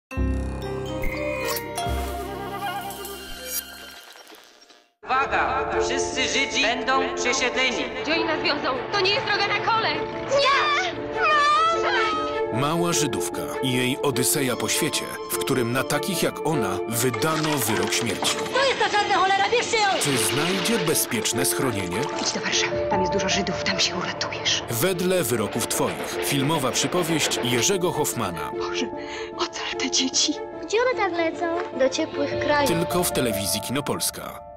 Uwaga! Wszyscy Żydzi będą przesiedleni. Gdzie oni nas wiozą? To nie jest droga na kole! Nie! Mała Żydówka i jej odyseja po świecie, w którym na takich jak ona wydano wyrok śmierci. To jest ta czarna cholera, bierzcie ją! Czy znajdzie bezpieczne schronienie? Idź do Warszawy, tam jest dużo Żydów, tam się uratujesz. Wedle wyroków twoich. Filmowa przypowieść Jerzego Hoffmana. Boże, ocal te dzieci. Gdzie one tak lecą? Do ciepłych krajów. Tylko w telewizji Kinopolska.